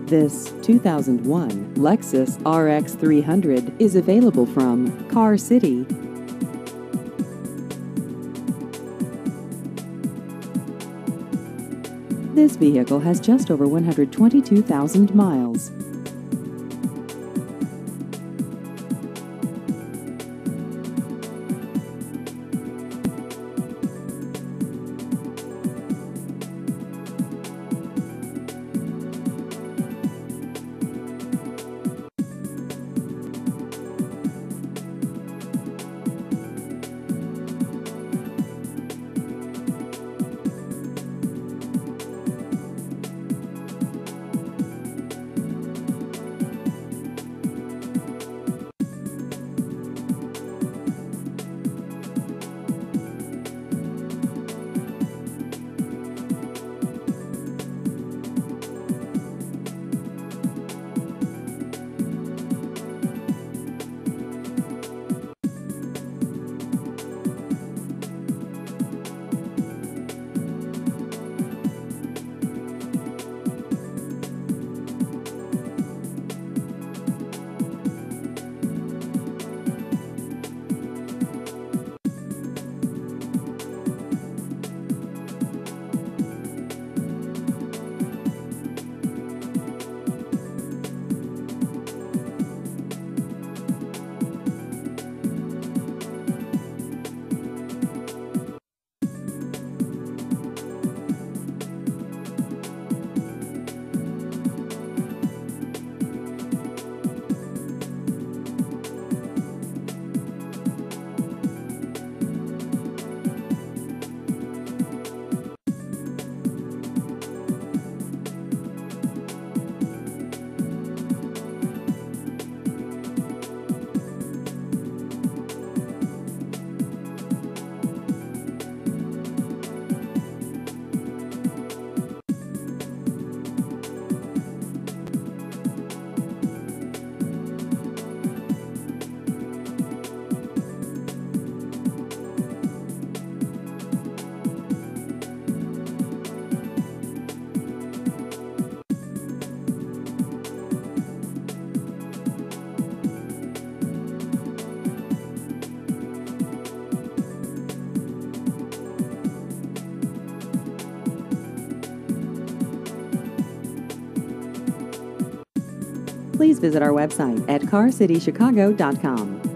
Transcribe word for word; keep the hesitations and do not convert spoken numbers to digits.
This two thousand one Lexus R X three hundred is available from Car City. This vehicle has just over one hundred twenty-two thousand miles. Please visit our website at car city chicago dot com.